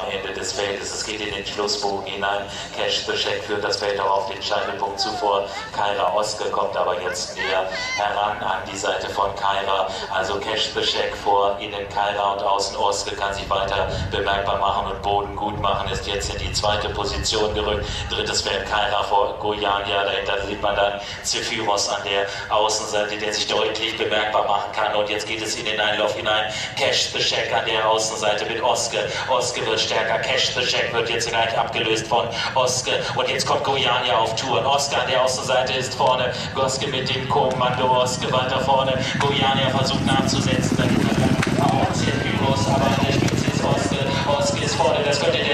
Ende des Feldes. Es geht in den Schlussbogen hinein. Keschbeschek führt das Feld auch auf den Scheitelpunkt zuvor. Kaira Oske kommt aber jetzt näher heran an die Seite von Kaira. Also Keschbeschek vor innen Kaira und außen Oske kann sich weiter bemerkbar machen und Boden gut machen, ist jetzt in die zweite Position gerückt. Drittes Feld Kaira vor Gojania, dahinter sieht man dann Zephyros an der Außenseite, der sich deutlich bemerkbar machen kann. Und jetzt geht es in den Einlauf hinein. Keschbeschek an der Außenseite mit Oske. Oske wird stärker. Keschbeschek wird jetzt gleich abgelöst von Oske. Und jetzt kommt Gojania auf Touren. Oske an der Außenseite ist vorne. Oske mit dem Kommando. Oske weiter vorne. Gojania versucht nachzusetzen. Dahinter auch Zephyros, aber an der Spitze ist Oske. Oske ist vorne. Das könnte der